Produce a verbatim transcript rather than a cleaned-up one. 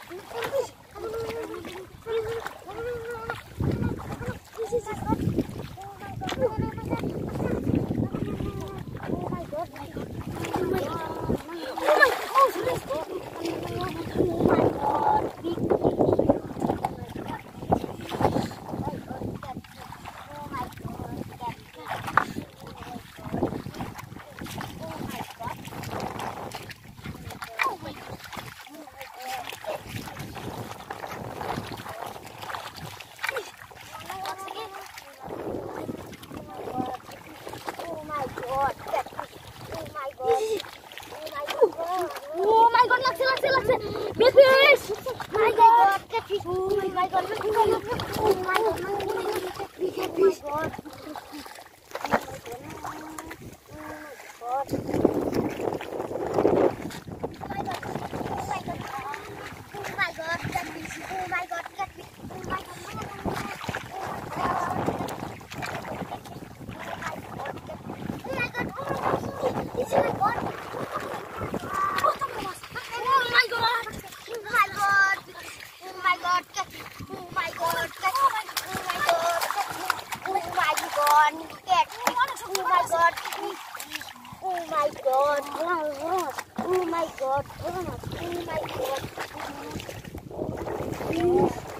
Oh my god, laksi, laksi, laksi. Big fish. My god, catfish. Oh my god, oh my god, oh my god, catfish. Oh my god. Oh my god, oh my god, oh my god, oh my god.